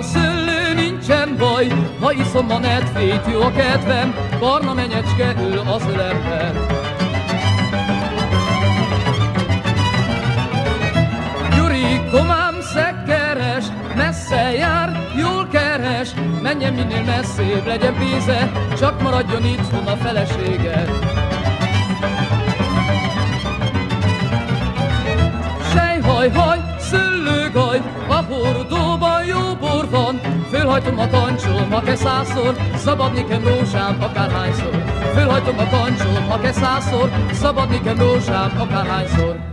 szőlő, nincsen baj, ha iszom a nedvét, jó a kedvem, barna menyecske ül az ölemben. Gyuri, komám szekkeres, messze jár, jól keres, menjen minél messzébb, legyen pénze, csak maradjon itthon a felesége. Haj, szőlőgaj, a hordóban jó bor van, fölhajtom a kancsom, ha kell 100-szor, szabad nékem rózsám akárhányszor. Fölhajtom a kancsom, ha kell 100-szor, szabad nékem rózsám akárhányszor.